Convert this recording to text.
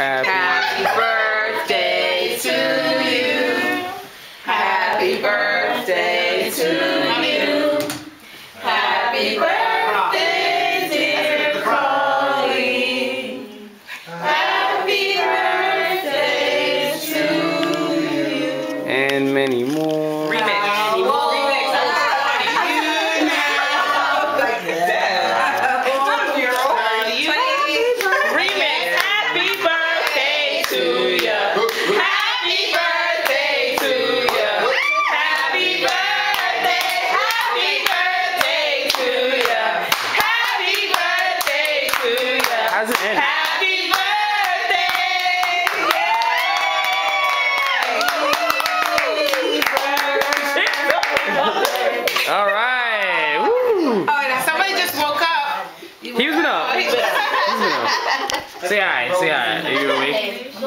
Happy birthday to you. Happy birthday to you. Happy birthday, dear Colleen. Happy birthday to you. And many more. Remix. How's it end? Happy birthday! Yay! All right. Woo. Somebody just woke up. He's been up. Say hi. Say hi. Are you awake?